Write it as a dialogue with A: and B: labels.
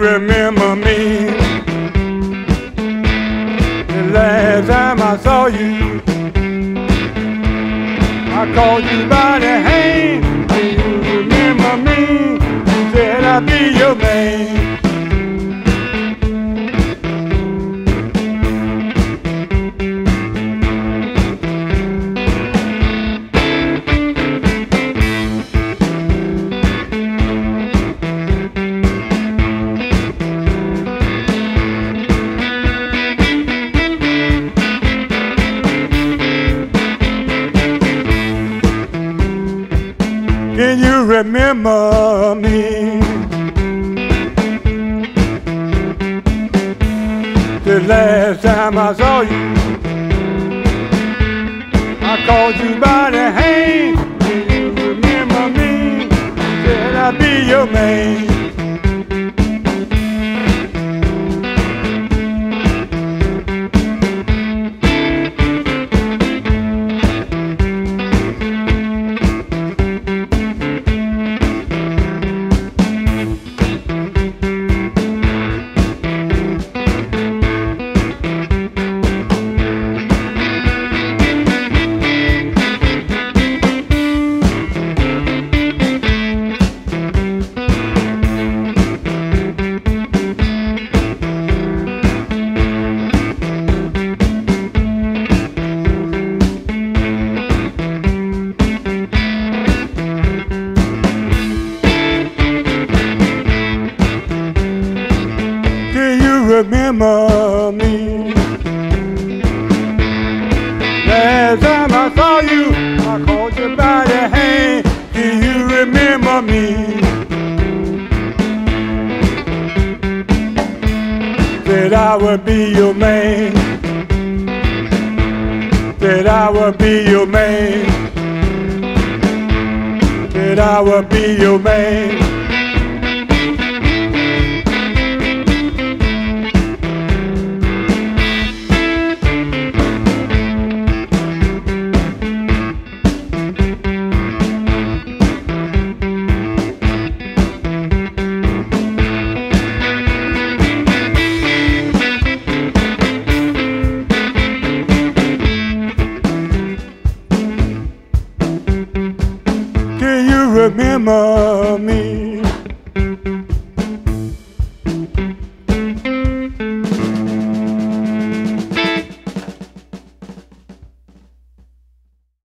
A: remember me? The last time I saw you, I called you by the hand. Do you remember me? You said I'd be your man. Can you remember me? The last time I saw you, I called you by the hand. Do you remember me? Said I'd be your man. Remember me? Last time I saw you, I called you by the hand. Do you remember me? Said I would be your man. Said I would be your man. Said I would be your man. Remember me?